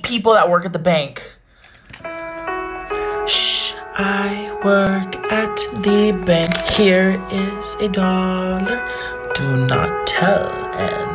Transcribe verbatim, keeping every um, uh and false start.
people that work at the bank. Shh, I work at the bank. Here is a dollar. Do not tell